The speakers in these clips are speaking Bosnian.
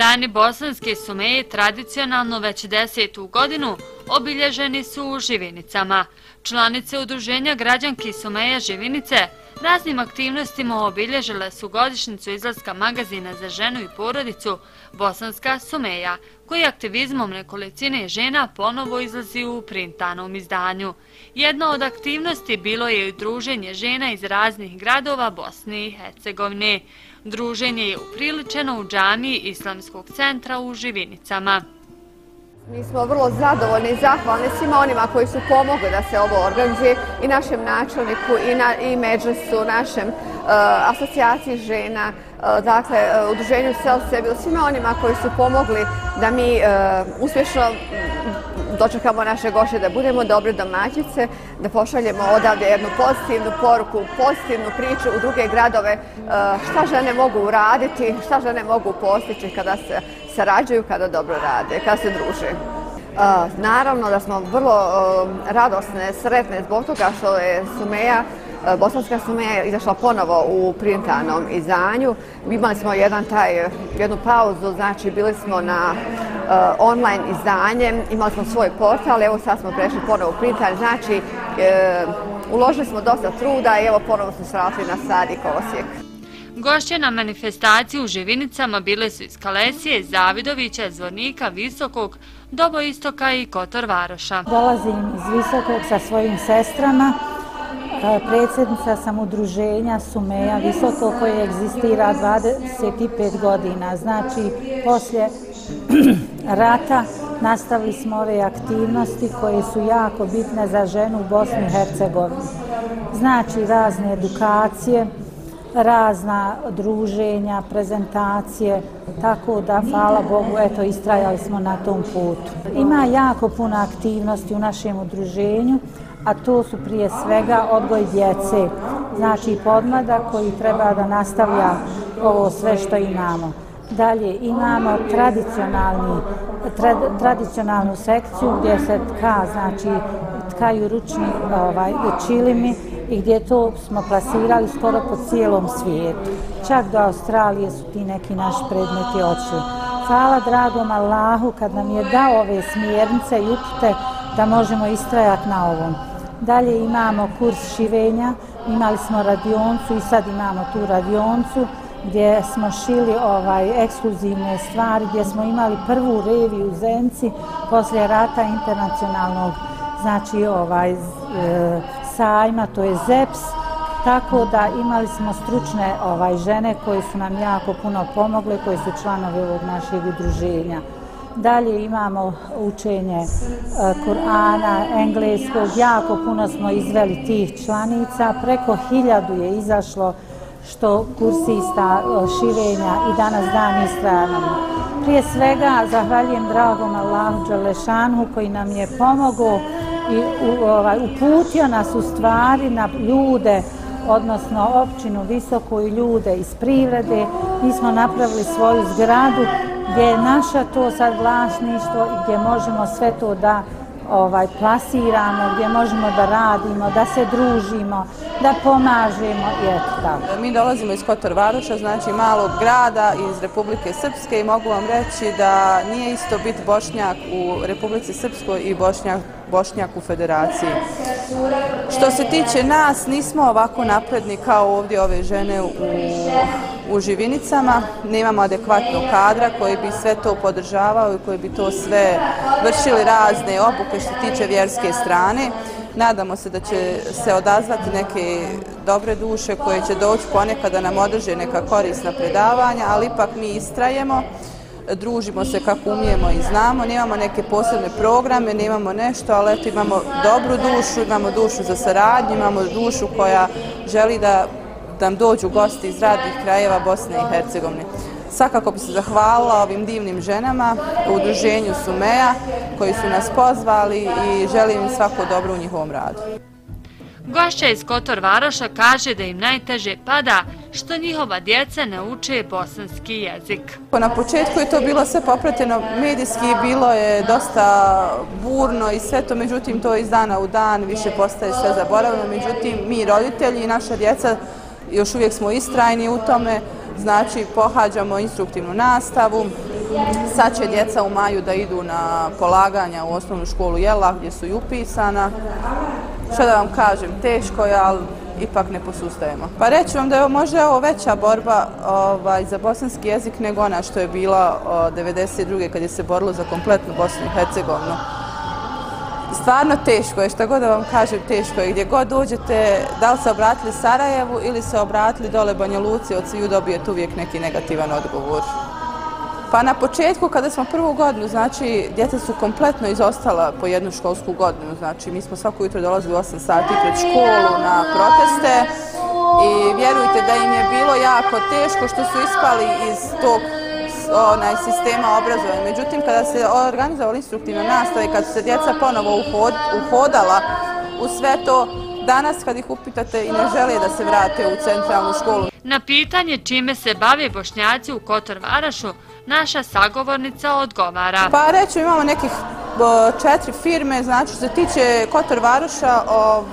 Dani bosanske sumeje tradicionalno već 10. godinu obilježeni su u Živinicama. Članice udruženja građanki Sumeja Živinice raznim aktivnostima obilježile su godišnjicu izlaska magazina za ženu i porodicu Bosanska Sumeja, koji aktivizmom nekolicine žena ponovo izlazi u printanom izdanju. Jedna od aktivnosti bilo je i druženje žena iz raznih gradova Bosne i Hercegovine. Druženje je upriličeno u džamiji Islamskog centra u Živinicama. Mi smo vrlo zadovoljni i zahvalni svima onima koji su pomogli da se ovo organizuje, i našem načelniku i Medžlisu, našem asocijaciji žena, dakle udruženju Selsebil, svima onima koji su pomogli da mi uspješno dočekamo naše gošće, da budemo dobre domaćice, da pošaljemo odavde jednu pozitivnu poruku, pozitivnu priču u druge gradove, šta žene mogu uraditi, šta žene mogu postići kada se sarađuju, kada dobro rade, kada se druže. Naravno da smo vrlo radosne, sretne zbog toga što je Sumeja, Bosanska Sumeja, izašla ponovo u printanom izdanju. Imali smo jednu pauzu, znači bili smo na online izdanje, imali smo svoj portal, evo sad smo prešli ponovo u printanje, znači uložili smo dosta truda i evo ponovo smo se vratili na Stari kolosijek. Gošće na manifestaciji u Živinicama bile su iz Kalesije, Zavidovića, Zvornika, Visokog, Doboistoka i Kotor Varoša. Dolazim iz Visokog sa svojim sestrama. Predsjednica sam udruženja Sumeja Visoko koje egzistira 25 godina. Znači, poslije rata nastavili smo ove aktivnosti koje su jako bitne za ženu u Bosni i Hercegovini. Znači, razne edukacije, razna druženja, prezentacije, tako da, hvala Bogu, eto, istrajali smo na tom putu. Ima jako puno aktivnosti u našem udruženju, a to su prije svega odgoj djece, znači podmladak koji treba da nastavlja ovo sve što imamo. Dalje imamo tradicionalnu sekciju gdje se tkaju ručni čilimi i gdje to smo plasirali skoro po cijelom svijetu. Čak do Australije su ti neki naši predmeti odšli. Hvala dragom Allahu kad nam je dao ove smjernice i upute da možemo istrajati na ovom. Dalje imamo kurs šivenja, imali smo radioncu i sad imamo tu radioncu gdje smo šili ekskluzivne stvari, gdje smo imali prvu reviju u Zenci poslije rata internacionalnog, znači sajma, to je ZEPS, tako da imali smo stručne žene koje su nam jako puno pomogle, koje su članovi ovog našeg udruženja. Dalje imamo učenje Kur'ana, engleskog, jako puno smo izveli tih članica, preko 1000 je izašlo što kursista širenja i danas dan istrajamo. Prije svega zahvaljujem dragom Allahu Đelešanu koji nam je pomogao i uputio nas u stvari na ljude, odnosno općinu Visoko i ljude iz privrede. Mi smo napravili svoju zgradu gdje je naša to sad vlasništvo i gdje možemo sve to da plasiramo, gdje možemo da radimo, da se družimo, da pomažemo i eto tako. Mi dolazimo iz Kotor Varoša, znači malog grada iz Republike Srpske, i mogu vam reći da nije isto biti Bošnjak u Republici Srpskoj i Bošnjak u Federaciji. Što se tiče nas, nismo ovako napredni kao ovdje ove žene u Živinicama, nemamo adekvatnog kadra koji bi sve to podržavao i koji bi to sve vršili razne obuke što se tiče vjerske strane. Nadamo se da će se odazvati neke dobre duše koje će doći ponekad da nam održe neka korisna predavanja, ali ipak mi istrajemo, družimo se kako umijemo i znamo, nemamo neke posebne programe, nemamo nešto, ali eto imamo dobru dušu, imamo dušu za saradnju, imamo dušu koja želi da nam dođu gosti iz raznih krajeva Bosne i Hercegovine. Svakako bi se zahvalila ovim divnim ženama u udruženju Sumeja koji su nas pozvali i želim im svako dobro u njihovom radu. Gošća iz Kotor Varoša kaže da im najteže pada što njihova djeca ne uče bosanski jezik. Na početku je to bilo sve poprateno medijski, bilo je dosta burno i sve to, međutim to iz dana u dan više postaje sve zaboravljeno, međutim mi roditelji i naša djeca još uvijek smo istrajni u tome, znači pohađamo instruktivnu nastavu, Sad će djeca u maju da idu na polaganja u osnovnu školu Jela gdje su i upisana. Što da vam kažem, teško je, ali ipak ne posustajemo. Pa reći vam da je možda ovo veća borba za bosanski jezik nego ona što je bila 1992. kad je se borilo za kompletnu Bosnu i Hercegovinu. Stvarno teško je, šta god da vam kažem, teško je. Gdje god dođete, da li se obratili Sarajevu ili se obratili dole Banja Luci, od sviju dobijete uvijek neki negativan odgovor. Pa na početku, kada smo prvu godinu, znači, djeca su kompletno izostala po jednu školsku godinu. Znači, mi smo svako jutro dolazili u 8 sati pred školu na proteste i vjerujte da im je bilo jako teško što su ispali iz tog sistema obrazovanja. Međutim, kada se organizovala instruktivna nastava i kad su se djeca ponovo uhodala u sve to, danas kad ih upitate i ne žele da se vrate u centralnu školu. Na pitanje čime se bave Bošnjaci u Kotor Varošu, naša sagovornica odgovara. Pa reću, imamo nekih 4 firme, znači što se tiče Kotor Varoša,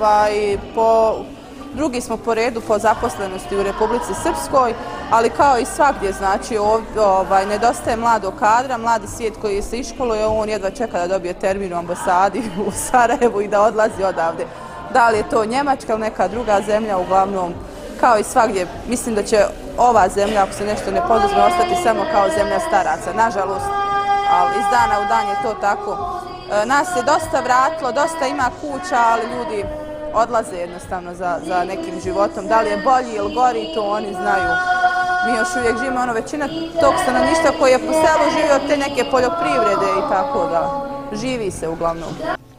drugi smo po redu po zaposlenosti u Republici Srpskoj, ali kao i svagdje, znači nedostaje mladog kadra, mladi svijet koji se iškoluje, on jedva čeka da dobije termin u ambasadi u Sarajevu i da odlazi odavde. Da li je to Njemačka ili neka druga zemlja, uglavnom kao i svagdje, mislim da će ova zemlja, ako se nešto ne poduzme, ostati samo kao zemlja staraca, nažalost, ali iz dana u dan je to tako. Nas je dosta vratilo, dosta ima kuća, ali ljudi odlaze jednostavno za nekim životom. Da li je bolji ili gori, to oni znaju. Mi još uvijek živimo, većina tog stanovništva koji je po selu živi od te neke poljoprivrede i tako da živi se uglavnom.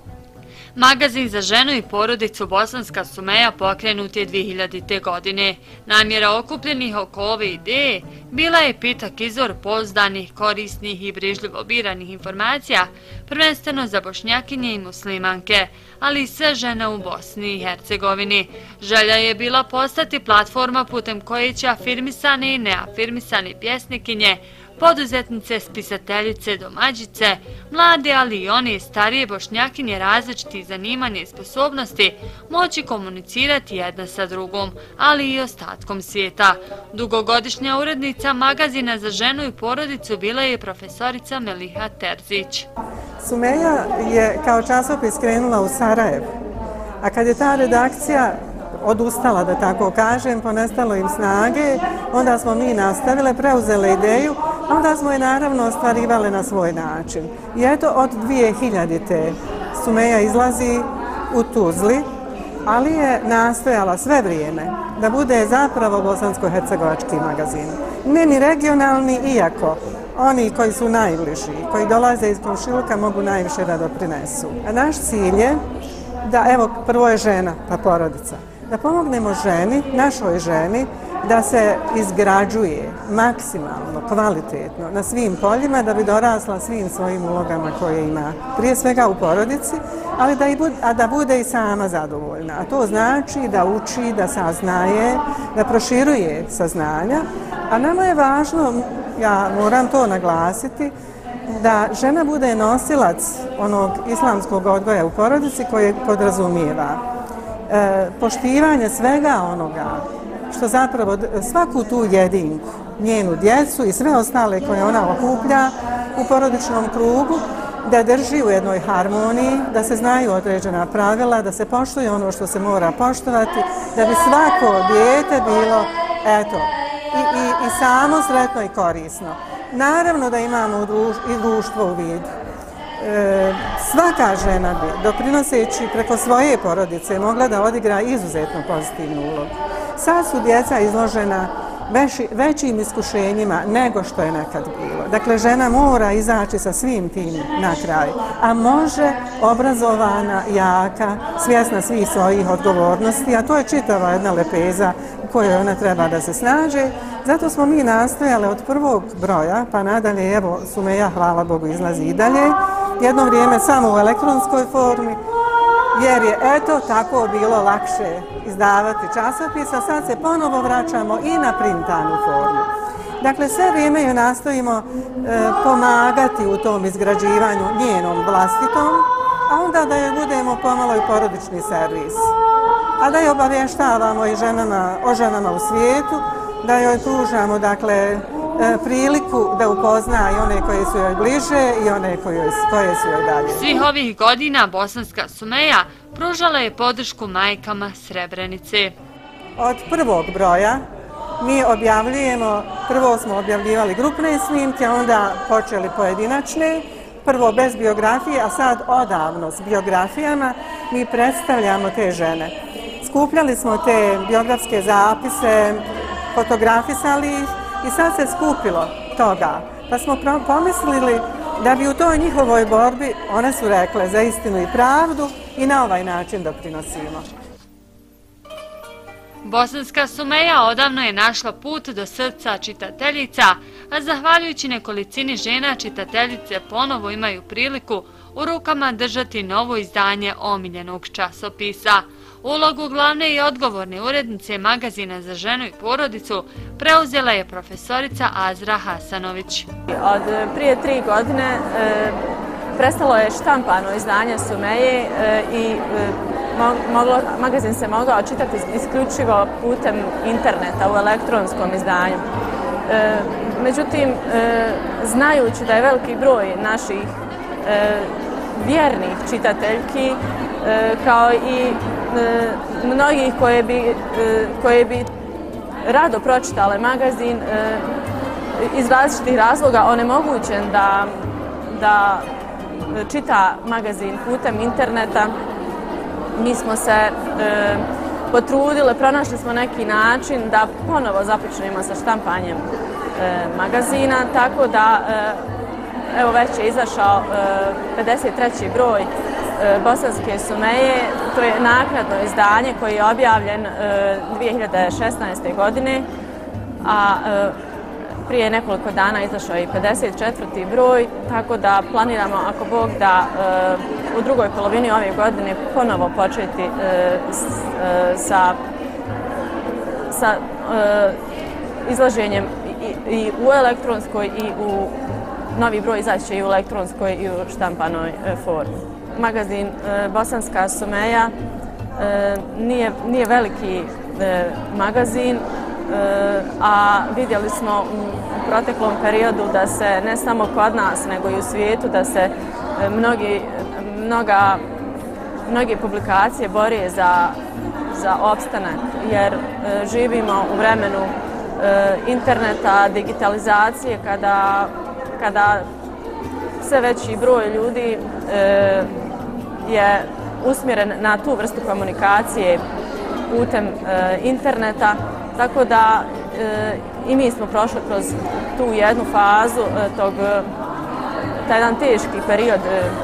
Magazin za ženu i porodicu Bosanska Sumeja pokrenut je 2000. godine. Namjera okupljenih oko ove ideje bila je pitak izvor pouzdanih, korisnih i brižljivo biranih informacija, prvenstveno za Bošnjakinje i muslimanke, ali i sve žene u Bosni i Hercegovini. Želja je bila postati platforma putem koje će afirmisane i neafirmisane pjesnikinje, poduzetnice, spisateljice, domađice, mlade, ali i one starije Bošnjakinje različitih zanimanja i sposobnosti moći komunicirati jedna sa drugom, ali i ostatkom svijeta. Dugogodišnja urednica magazina za ženu i porodicu bila je profesorica Meliha Terzić. Sumeja je kao časopis krenula u Sarajevu, a kad je ta redakcija odustala, da tako kažem, ponestalo im snage, onda smo mi nastavile, preuzele ideju, a onda smo je naravno ostvarivale na svoj način. I eto, od 2000. Sumeja izlazi u Tuzli, ali je nastojala sve vrijeme da bude zapravo bosansko-hercegovački magazin. Ne ni regionalni, iako oni koji su najbliži, koji dolaze iz komšiluka, mogu najviše da doprinesu. A naš cilj je da, evo, prvo je žena, pa porodica, da pomognemo ženi, našoj ženi, da se izgrađuje maksimalno, kvalitetno na svim poljima, da bi dorasla svim svojim ulogama koje ima, prije svega u porodici, ali da bude i sama zadovoljna. A to znači da uči, da saznaje, da proširuje saznanja, a nama je važno, ja moram to naglasiti, da žena bude nosilac onog islamskog odgoja u porodici koje podrazumijeva poštivanje svega onoga što zapravo svaku tu jedinku, njenu djecu i sve ostale koje ona okuplja u porodičnom krugu, da drži u jednoj harmoniji, da se znaju određena pravila, da se poštuje ono što se mora poštovati, da bi svako dijete bilo, eto, i samo sretno i korisno. Naravno da imamo i društvo u vidu. Svaka žena bi, doprinoseći preko svoje porodice, mogla da odigra izuzetno pozitivnu ulogu. Sad su djeca izložena većim iskušenjima nego što je nekad bilo. Dakle, žena mora izaći sa svim tim na kraj, a može obrazovana, jaka, svjesna svih svojih odgovornosti, a to je čitava jedna lepeza u kojoj ona treba da se snađe. Zato smo mi nastojale od prvog broja, pa nadalje, evo, Sumeja, hvala Bogu, izlazi i dalje, jedno vrijeme samo u elektronskoj formi, jer je, eto, tako bilo lakše izdavati časopis, a sad se ponovo vraćamo i na printanu formu. Dakle, sve vrijeme joj nastojimo pomagati u tom izgrađivanju njenom vlastitom, a onda da joj budemo pomalo i porodični servis. A da joj obavještavamo i o ženama u svijetu, da joj pružamo, dakle, priliku da upozna i one koje su joj bliže i one koje su joj dalje. Svih ovih godina Bosanska Sumeja pružala je podršku majkama Srebrenice. Od prvog broja mi objavljujemo, prvo smo objavljivali grupne snimke, onda počeli pojedinačne, prvo bez biografije, a sad odavno s biografijama mi predstavljamo te žene. Skupljali smo te biografske zapise, fotografisali ih i sad se skupilo toga. Pa smo pomislili da bi u toj njihovoj borbi, one su rekle, za istinu i pravdu i na ovaj način doprinosimo. Bosanska Sumeja odavno je našla put do srca čitateljica, a zahvaljujući nekolicini žena čitateljice ponovo imaju priliku u rukama držati novo izdanje omiljenog časopisa. Ulogu glavne i odgovorne urednice magazina za ženu i porodicu preuzela je profesorica Azra Hasanović. Od prije 3 godine prestalo je štampano izdanje Sumeje i magazin se mogao čitati isključivo putem interneta u elektronskom izdanju. Međutim, znajući da je veliki broj naših vjernih čitateljki, kao i mnogih koje bi rado pročitale magazin, iz različitih razloga onemogućen da čita magazin putem interneta, mi smo se potrudile, pronašli smo neki način da ponovo započnemo sa štampanjem magazina, tako da evo već je izašao 53. broj Bosanske Sumeje. To je naknadno izdanje koji je objavljen 2016. godine, a prije nekoliko dana izašao je i 54. broj, tako da planiramo, ako Bog da, u drugoj polovini ove godine ponovo početi sa izlaženjem i u elektronskoj i u novi broj izaće i u elektronskoj i u štampanoj formi. Magazin Bosanska Sumeja nije veliki magazin, a vidjeli smo u proteklom periodu da se ne samo kod nas nego i u svijetu da se mnoge publikacije bore za opstanak, jer živimo u vremenu interneta, digitalizacije, kada sve veći broj ljudi je usmjeren na tu vrstu komunikacije putem interneta, tako da i mi smo prošli kroz tu jednu fazu, taj jedan teški period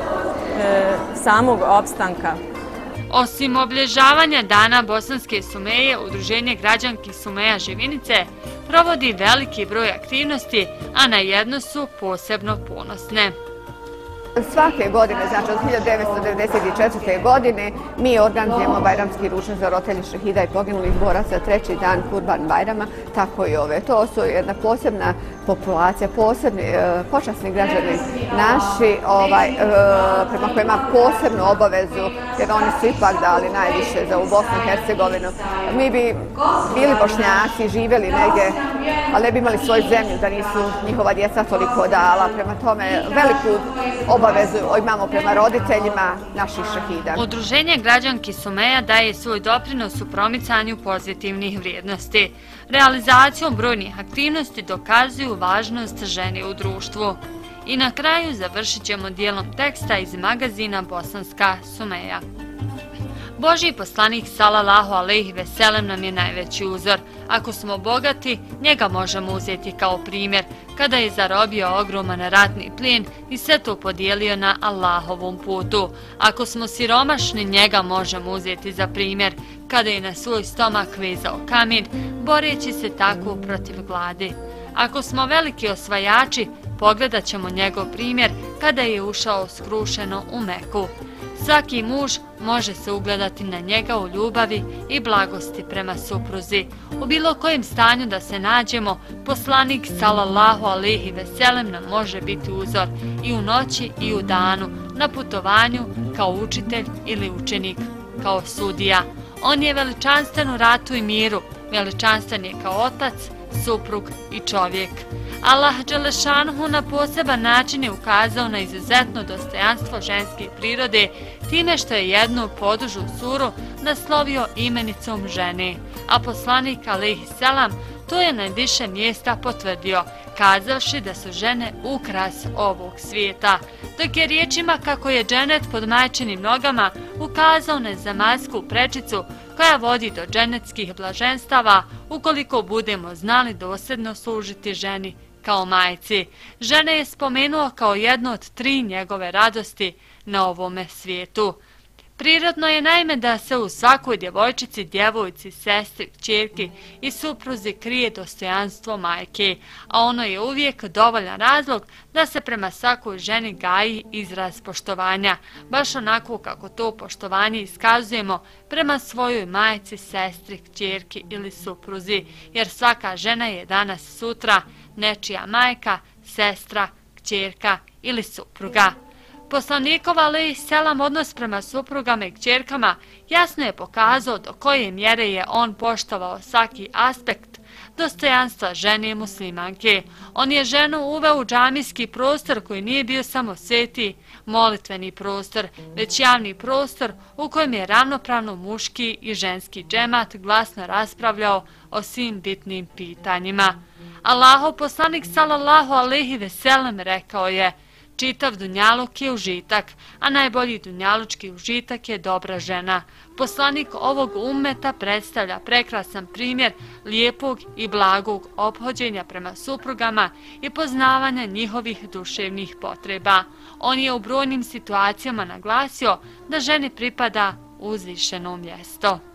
samog opstanka. Osim obilježavanja Dana Bosanske Sumeje, Udruženje građanki Sumeja Živinice provodi veliki broj aktivnosti, a na jedno su posebno ponosne. Svake godine, znači od 1994. godine, mi organizujemo bajramski ručak za roditelje šehida i poginulih boraca, 3. dan Kurban Bajrama, tako i ove. To su jedna posebna populacija, posebni počasni građani naši, prema kojima posebnu obavezu, jer oni su ipak dali najviše za u Bosnu i Hercegovinu. Mi bi bili Bošnjaci, živjeli negdje, ali ne bi imali svoju zemlju da nisu njihova djeca toliko dala. Prema tome, veliku obavezu imamo prema roditeljima naših šehida. Udruženje građanki Sumeja daje svoj doprinos u promicanju pozitivnih vrijednosti. Realizacijom brojnih aktivnosti dokazuju važnost žene u društvu. I na kraju završit ćemo dijelom teksta iz magazina Bosanska Sumeja. Božji poslanik sallallahu alejhi ve selem nam je najveći uzor. Ako smo bogati, njega možemo uzeti kao primjer, kada je zarobio ogroman ratni plijen i sve to podijelio na Allahovom putu. Ako smo siromašni, njega možemo uzeti za primjer, kada je na svoj stomak vezao kamen, boreći se tako protiv gladi. Ako smo veliki osvajači, pogledat ćemo njegov primjer kada je ušao skrušeno u Meku. Svaki muž može se ugledati na njega u ljubavi i blagosti prema supruzi. U bilo kojem stanju da se nađemo, poslanik sallallahu alejhi ve selem nam može biti uzor i u noći i u danu, na putovanju, kao učitelj ili učenik, kao sudija. On je veličanstven u ratu i miru, veličanstven je kao otac, suprug i čovjek. Allah Đelešanuhu na poseban način je ukazao na izuzetno dostojanstvo ženske prirode time što je jednu podužu suru naslovio imenicom žene, a poslanik alejhi selam to je na više mjesta potvrdio, kazavši da su žene ukras ovog svijeta, dok je riječima kako je dženet pod majčinim nogama ukazao na zemaljsku prečicu koja vodi do dženetskih blaženstava ukoliko budemo znali dosljedno služiti ženi kao majci. Žene je spomenuo kao jednu od 3 njegove radosti na ovome svijetu. Prirodno je naime da se u svakoj djevojčici, djevojci, sestri, kćerki i supruzi krije dostojanstvo majke, a ono je uvijek dovoljan razlog da se prema svakoj ženi gaji izraz poštovanja, baš onako kako to poštovanje iskazujemo prema svojoj majci, sestri, kćerki ili supruzi, jer svaka žena je danas sutra nečija majka, sestra, kćerka ili supruga. Poslanikov alejhi selam odnos prema suprugama i kćerkama jasno je pokazao do koje mjere je on poštovao svaki aspekt dostojanstva žene muslimanke. On je ženu uveo u džamijski prostor koji nije bio samo sveti molitveni prostor, već javni prostor u kojem je ravnopravno muški i ženski džemat glasno raspravljao o svim bitnim pitanjima. Allahov poslanik sallallahu alejhi ve sellem rekao je: čitav dunjaluk je užitak, a najbolji dunjalučki užitak je dobra žena. Poslanik ovog ummeta predstavlja prekrasan primjer lijepog i blagog ophođenja prema suprugama i poznavanja njihovih duševnih potreba. On je u brojnim situacijama naglasio da ženi pripada uzvišeno mjesto.